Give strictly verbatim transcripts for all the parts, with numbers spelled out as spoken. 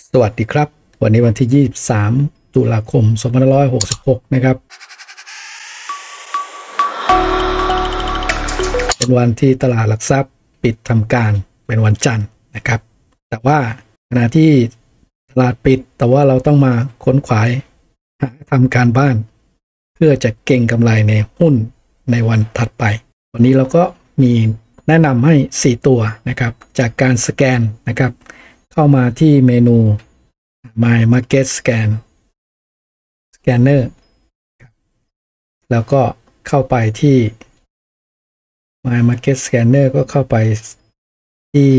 สวัสดีครับวันนี้วันที่ยี่สิบสามตุลาคมสองพันห้าร้อยหกสิบหกนะครับเป็นวันที่ตลาดหลักทรัพย์ปิดทำการเป็นวันจันทร์นะครับแต่ว่าขณะที่ตลาดปิดแต่ว่าเราต้องมาค้นขวายหาทำการบ้านเพื่อจะเก็งกำไรในหุ้นในวันถัดไปวันนี้เราก็มีแนะนำให้สี่ตัวนะครับจากการสแกนนะครับเข้ามาที่เมนู My Market Scan Scanner แล้วก็เข้าไปที่ My Market Scanner ก็เข้าไปที่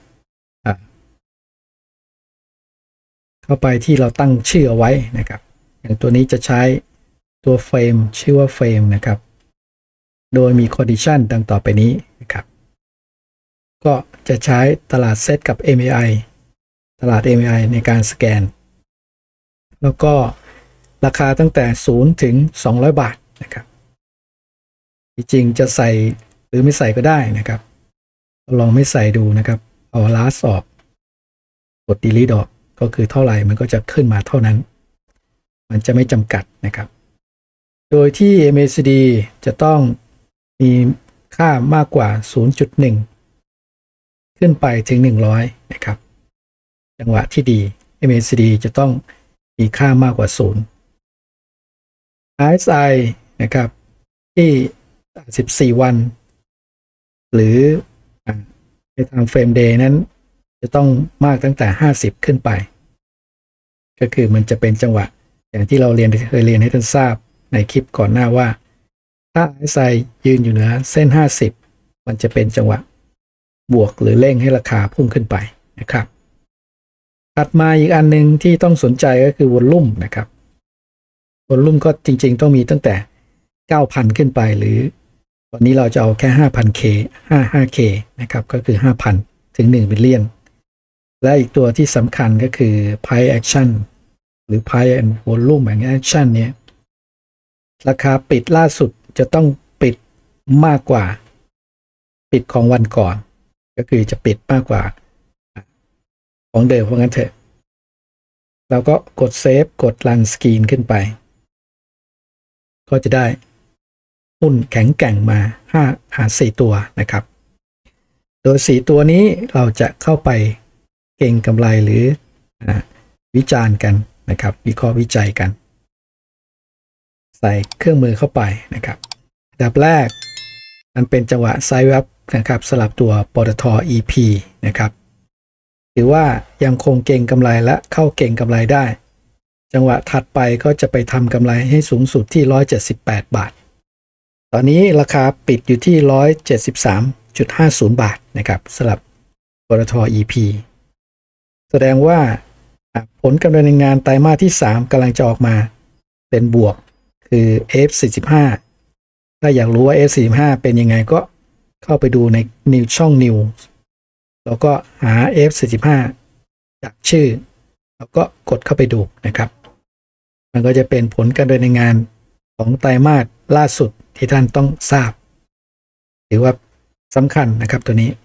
เข้าไปที่เราตั้งชื่อเอาไว้นะครับอย่างตัวนี้จะใช้ตัวเฟรมชื่อว่าเฟรมนะครับโดยมี condition ดังต่อไปนี้นะครับก็จะใช้ตลาดเซตกับ เอ็ม เอ ไอ ตลาด เอ็ม เอ ไอ ในการสแกนแล้วก็ราคาตั้งแต่ศูนย์ถึงสองร้อยบาทนะครับจริงๆจะใส่หรือไม่ใส่ก็ได้นะครับลองไม่ใส่ดูนะครับเอา last ออกกด delete ออกก็คือเท่าไหร่มันก็จะขึ้นมาเท่านั้นมันจะไม่จำกัดนะครับโดยที่ เอ็ม เอ ซี ดี จะต้องมีค่ามากกว่า ศูนย์จุดหนึ่ง ขึ้นไปถึงหนึ่งร้อยนะครับจังหวะที่ดี เอ็ม เอ ซี ดี จะต้องมีค่ามากกว่าศูนย์ อาร์ เอส ไอ นะครับที่สิบสี่วันหรือในทางเฟรมเดย์นั้นจะต้องมากตั้งแต่ห้าสิบขึ้นไปก็คือมันจะเป็นจังหวะอย่างที่เราเรียนเคยเรียนให้ท่านทราบในคลิปก่อนหน้าว่าถ้า อาร์ เอส ไอ ยืนอยู่เหนือเส้นห้าสิบมันจะเป็นจังหวะบวกหรือเร่งให้ราคาพุ่งขึ้นไปนะครับถัดมาอีกอันหนึ่งที่ต้องสนใจก็คือวอลลุ่มนะครับวอลลุ่มก็จริงๆต้องมีตั้งแต่ เก้าพัน ขึ้นไปหรือวันนี้เราจะเอาแค่ ห้าพันเค ห้าสิบห้าเค นะครับก็คือ ห้าพัน ถึงหนึ่ง บิลเลียนและอีกตัวที่สำคัญก็คือ Price Action หรือ Price and Volume and Action เนี่ยราคาปิดล่าสุดจะต้องปิดมากกว่าปิดของวันก่อนก็คือจะปิดมากกว่าของเดิมเพราะงั้นเถอะเราก็กดเซฟกดรันสกรีนขึ้นไปก็จะได้หุ้นแข็งแกร่งมาห้าหาสี่ตัวนะครับโดยสี่ตัวนี้เราจะเข้าไปเก็งกำไรหรือวิจารณ์กันนะครับวิเคราะห์วิจัยกันใส่เครื่องมือเข้าไปนะครับอันดับแรกมันเป็นจังหวะไซด์เวฟนะครับสลับตัวปตท. อี พี นะครับถือว่ายังคงเก็งกำไรและเข้าเก็งกำไรได้จังหวะถัดไปก็จะไปทำกำไรให้สูงสุดที่หนึ่งร้อยเจ็ดสิบแปดบาทตอนนี้ราคาปิดอยู่ที่ หนึ่งร้อยเจ็ดสิบสามจุดห้าศูนย์ บาทนะครับสำหรับปตท. อี พี แสดงว่าผลกำไรในงานไตรมาสที่สามกำลังจะออกมาเป็นบวกคือ เอฟ สี่สิบห้า ถ้าอยากรู้ว่า เอฟ สี่สิบห้า เป็นยังไงก็เข้าไปดูในนิวช่องนิวแล้วก็หา เอฟ สี่สิบห้า จากชื่อแล้วก็กดเข้าไปดูนะครับมันก็จะเป็นผลการดำเนินงานของไตรมาสล่าสุดที่ท่านต้องทราบถือว่าสำคัญนะครับตัวนี้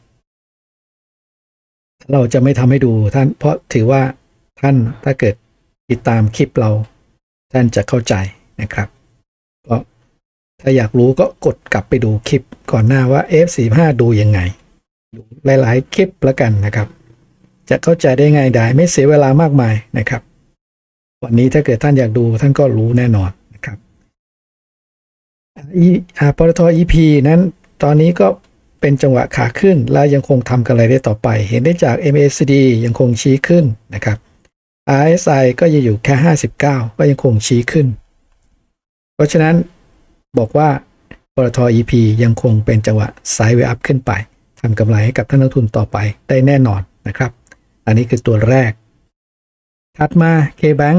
เราจะไม่ทำให้ดูท่านเพราะถือว่าท่านถ้าเกิดติดตามคลิปเราท่านจะเข้าใจนะครับก็ถ้าอยากรู้ก็กดกลับไปดูคลิปก่อนหน้าว่า เอฟ สี่สิบห้า ดูยังไงดูหลายๆคลิปแล้วกันนะครับจะเข้าใจได้ง่ายดายไม่เสียเวลามากมายนะครับวันนี้ถ้าเกิดท่านอยากดูท่านก็รู้แน่นอนนะครับปตท. อี พี นั้นตอนนี้ก็เป็นจังหวะขาขึ้นและยังคงทำกำไรได้ต่อไปเห็นได้จาก เอ็ม เอ ซี ดี ยังคงชี้ขึ้นนะครับ อาร์ เอส ไอ ก็ยังอยู่แค่ห้าสิบเก้าก็ยังคงชี้ขึ้นเพราะฉะนั้นบอกว่าปตท. อี พี ยังคงเป็นจังหวะไซด์เวย์อัพขึ้นไปทำกำไรให้กับท่านนักทุนต่อไปได้แน่นอนนะครับอันนี้คือตัวแรกถัดมา K-Bank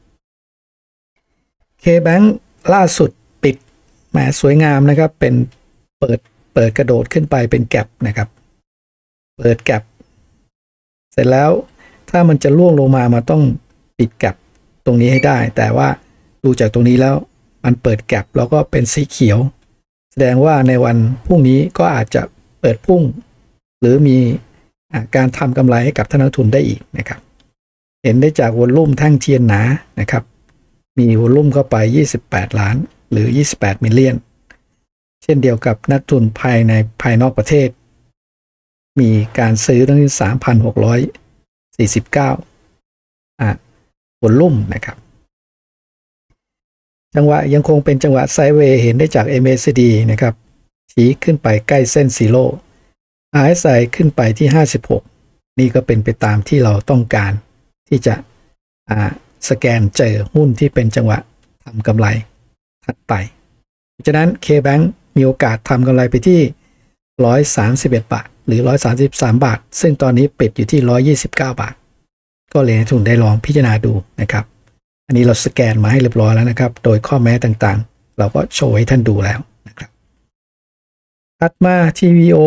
K-Bank ล่าสุดปิดแหมสวยงามนะครับเป็นเปิดเปิดกระโดดขึ้นไปเป็นแก็ปนะครับเปิดแก็ปเสร็จแล้วถ้ามันจะล่วงลงมามาต้องปิดแก็ปตรงนี้ให้ได้แต่ว่าดูจากตรงนี้แล้วมันเปิดแก็ปแล้วก็เป็นสีเขียวแสดงว่าในวันพรุ่งนี้ก็อาจจะเปิดพุ่งหรือมีการทำกำไรให้กับท่านนักทุนได้อีกนะครับเห็นได้จากวอลลุ่มแท่งเทียนหนานะครับมีวอลลุ่มเข้าไปยี่สิบแปดล้านหรือยี่สิบแปดมิลเลียนเช่นเดียวกับนักทุนภายในภายนอกประเทศมีการซื้อตั้งที่ สามพันหกร้อยสี่สิบเก้า อ่ะวอลลุ่มนะครับจังหวะยังคงเป็นจังหวะไซด์เวย์เห็นได้จาก เอ็ม เอ ซี ดี นะครับชี้ขึ้นไปใกล้เส้นซีโร่ อาร์ เอส ไอ ขึ้นไปที่ห้าสิบหกนี่ก็เป็นไปตามที่เราต้องการที่จะอ่าสแกนเจอหุ้นที่เป็นจังหวะทำกำไรถัดไปเพราะฉะนั้น K-Bank มีโอกาสทำกำไรไปที่หนึ่งร้อยสามสิบเอ็ดบาทหรือหนึ่งร้อยสามสิบสามบาทซึ่งตอนนี้ปิดอยู่ที่หนึ่งร้อยยี่สิบเก้าบาทก็เลยให้ทุนได้ลองพิจารณาดูนะครับอันนี้เราสแกนมาให้เรียบร้อยแล้วนะครับโดยข้อแม้ต่างๆเราก็โชว์ให้ท่านดูแล้วนะครับถัดมา ที วี โอ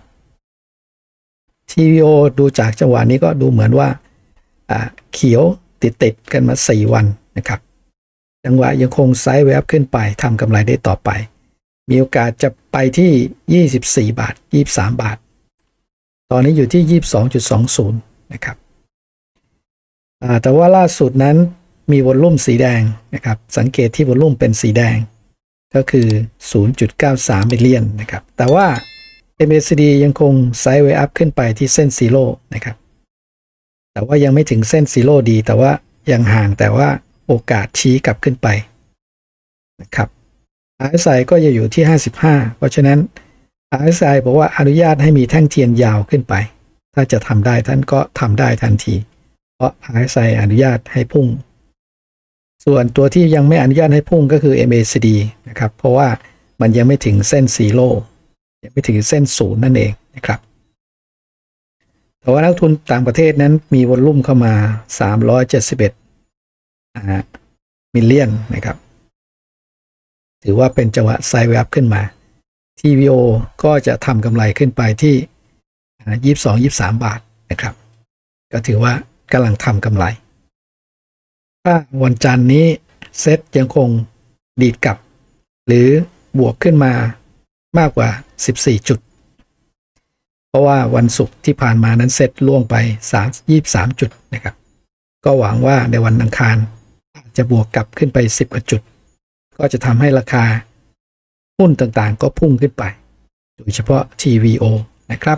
ที วี โอ ดูจากจังหวะนี้ก็ดูเหมือนว่าอ่าเขียวติดติดกันมาสี่วันนะครับจังหวะยังคงไซด์เวฟขึ้นไปทำกำไรได้ต่อไปมีโอกาสจะไปที่ยี่สิบสี่บาทยี่สิบสามบาทตอนนี้อยู่ที่ ยี่สิบสองจุดสองศูนย์ นะครับอ่าแต่ว่าล่าสุดนั้นมีวอลลุ่มสีแดงนะครับสังเกตที่วอลลุ่มเป็นสีแดงก็คือ ศูนย์จุดเก้าสาม มิลเลียนนะครับแต่ว่า เอ็ม เอ ซี ดี ยังคงไซด์เวย์อัพขึ้นไปที่เส้นซีโร่นะครับแต่ว่ายังไม่ถึงเส้นซีโร่ดีแต่ว่ายังห่างแต่ว่าโอกาสชี้กลับขึ้นไปนะครับ อาร์ เอส ไอ ก็จะอยู่ที่ห้าสิบห้าเพราะฉะนั้น อาร์ เอส ไอ บอกว่าอนุญาตให้มีแท่งเทียนยาวขึ้นไปถ้าจะทำได้ท่านก็ทำได้ทันทีเพราะ อาร์ เอส ไอ อนุญาตให้พุ่งส่วนตัวที่ยังไม่อนุญาตให้พุ่งก็คือ เอ็ม เอ ซี ดี นะครับเพราะว่ามันยังไม่ถึงเส้นซีโร่ยังไม่ถึงเส้นศูนย์นั่นเองนะครับแต่ว่านักทุนต่างประเทศนั้นมีวอลลุ่มเข้ามาสามร้อยเจ็ดสิบเอ็ดมิลเลียนนะครับถือว่าเป็นจังหวะไซด์เวฟขึ้นมา ที วี โอ ก็จะทำกำไรขึ้นไปที่ยี่สิบสอง ยี่สิบสามบาทนะครับก็ถือว่ากำลังทำกำไรถ้าวันจันทร์นี้เซ็ตยังคงดีดกลับหรือบวกขึ้นมามากกว่าสิบสี่จุดเพราะว่าวันศุกร์ที่ผ่านมานั้นเซ็ตล่วงไปยี่สิบสามจุดนะครับก็หวังว่าในวันอังคารจะบวกกลับขึ้นไปสิบกว่าจุดก็จะทำให้ราคาหุ้นต่างๆก็พุ่งขึ้นไปโดยเฉพาะ ที วี โอ นะครับ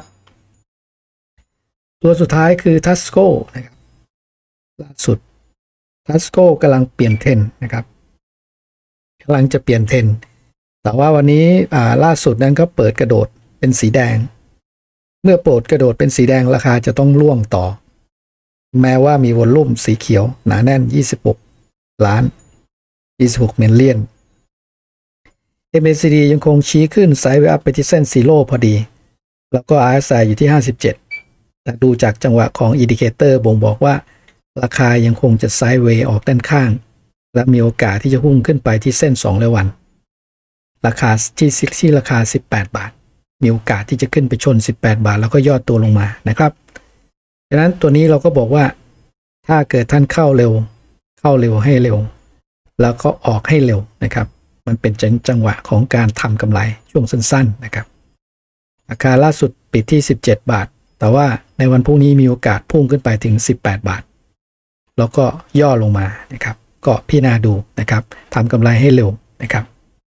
ตัวสุดท้ายคือ Tasco นะครับล่าสุด Tasco กำลังเปลี่ยนเทรนด์นะครับกำลังจะเปลี่ยนเทรนด์แต่ว่าวันนี้อ่าล่าสุดนั้นก็เปิดกระโดดเป็นสีแดงเมื่อโปรดกระโดดเป็นสีแดงราคาจะต้องร่วงต่อแม้ว่ามีวอลลุ่มสีเขียวหนาแน่นยี่สิบหกล้านยี่สิบหกมิลเลียน เอ็ม เอ ซี ดี ยังคงชี้ขึ้นไซด์เวย์อัพไปที่เส้นซีโร่พอดีแล้วก็ อาร์ เอส ไอ อยู่ที่ห้าสิบเจ็ดแต่ดูจากจังหวะของอินดิเคเตอร์บ่งบอกว่าราคายังคงจะไซด์เวย์ออกด้านข้างและมีโอกาสที่จะพุ่งขึ้นไปที่เส้นสองร้อยวันราคาที่ที่ราคาสิบแปดบาทมีโอกาสที่จะขึ้นไปชนสิบแปดบาทแล้วก็ย่อตัวลงมานะครับดังนั้นตัวนี้เราก็บอกว่าถ้าเกิดท่านเข้าเร็วเข้าเร็วให้เร็วแล้วก็ออกให้เร็วนะครับมันเป็นจังหวะของการทำกำไรช่วงสั้นๆนะครับราคาล่าสุดปิดที่สิบเจ็ดบาทแต่ว่าในวันพรุ่งนี้มีโอกาสพุ่งขึ้นไปถึงสิบแปดบาทแล้วก็ย่อลงมานะครับก็พิจารณาดูนะครับทำกำไรให้เร็วนะครับ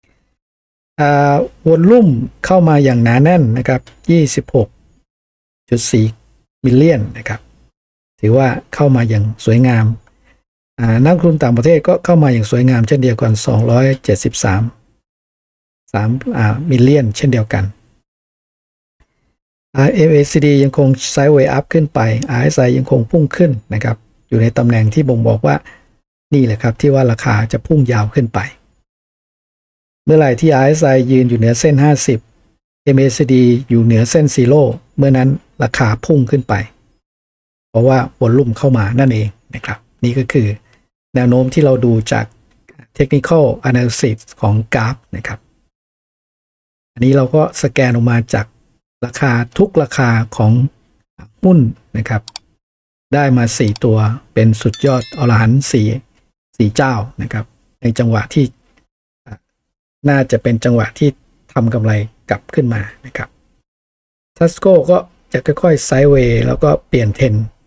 วอลลุ่มเข้ามาอย่างหนาแน่นนะครับ ยี่สิบหกจุดสี่ มิลเลียนนะครับถือว่าเข้ามาอย่างสวยงามนักลงทุนต่างประเทศก็เข้ามาอย่างสวยงามเช่นเดียวกันสองร้อยเจ็ดสิบสาม สามอ่ามิลเลียนเช่นเดียวกัน เอ็ม เอ ซี ดี ยังคงไซด์เวย์อัพขึ้นไป อาร์ เอส ไอ ยังคงพุ่งขึ้นนะครับอยู่ในตำแหน่งที่บ่งบอกว่านี่แหละครับที่ว่าราคาจะพุ่งยาวขึ้นไปเมื่อไหร่ที่ อาร์ เอส ไอ ยืนอยู่เหนือเส้นห้าสิบ เอ็ม เอ ซี ดี อยู่เหนือเส้นซีโร่เมื่อนั้นราคาพุ่งขึ้นไปเพราะว่าวอลลุ่มเข้ามานั่นเองนะครับนี่ก็คือแนวโน้มที่เราดูจาก Technical Analysis ของกราฟนะครับอันนี้เราก็สแกนออกมาจากราคาทุกราคาของหุ้นนะครับได้มาสี่ตัวเป็นสุดยอดอรหันต์สี่ สี่เจ้านะครับในจังหวะที่น่าจะเป็นจังหวะที่ทำกำไรกลับขึ้นมานะครับ Tasco ก็จะค่อยๆไซด์เวย์แล้วก็เปลี่ยนเทรนด์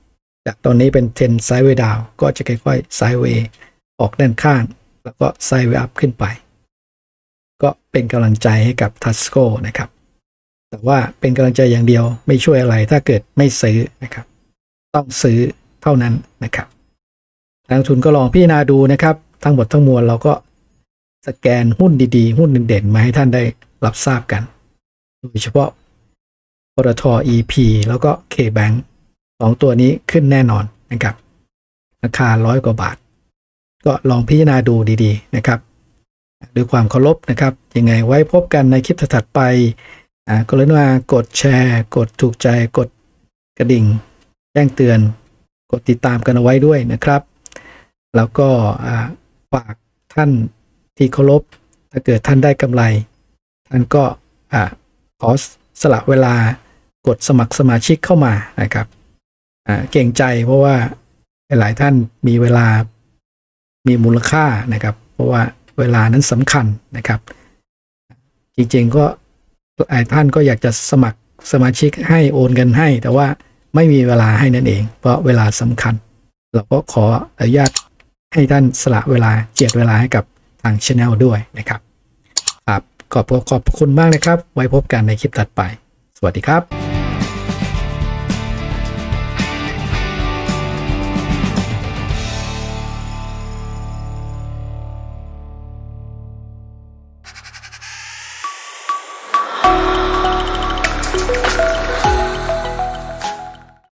จากตอนนี้เป็นเทรนไซด์เวย์ดาวก็จะค่อยๆไซด์เวย์ออกด้านข้างแล้วก็ไซด์เวย์อัพขึ้นไปก็เป็นกำลังใจให้กับ Tasco นะครับแต่ว่าเป็นกำลังใจอย่างเดียวไม่ช่วยอะไรถ้าเกิดไม่ซื้อนะครับต้องซื้อเท่านั้นนะครับนักลงทุนก็ลองพิจารณาดูนะครับทั้งหมดทั้งมวลเราก็สแกนหุ้นดีๆหุ้นเด่นๆมาให้ท่านได้รับทราบกันโดยเฉพาะปตท. อี พี แล้วก็ K-Bank สองตัวนี้ขึ้นแน่นอนนะครับราคาร้อยกว่าบาทก็ลองพิจารณาดูดีๆนะครับด้วยความเคารพนะครับยังไงไว้พบกันในคลิปถัดไปอ่ากรุณากดแชร์กดถูกใจกดกระดิ่งแจ้งเตือนกดติดตามกันเอาไว้ด้วยนะครับแล้วก็ฝากท่านที่เคารพถ้าเกิดท่านได้กำไรท่านก็ขอสละเวลากดสมัครสมาชิกเข้ามานะครับเก่งใจเพราะว่าหลายท่านมีเวลามีมูลค่านะครับเพราะว่าเวลานั้นสำคัญนะครับจริงๆก็หลายท่านก็อยากจะสมัครสมาชิกให้โอนเงินให้แต่ว่าไม่มีเวลาให้นั่นเองเพราะเวลาสำคัญเราก็ขออนุญาตให้ท่านสละเวลาเจียดเวลาให้กับทาง Channel ด้วยนะครับครับขอบขอบคุณมากนะครับไว้พบกันในคลิปถัดไปสวัสดีครับ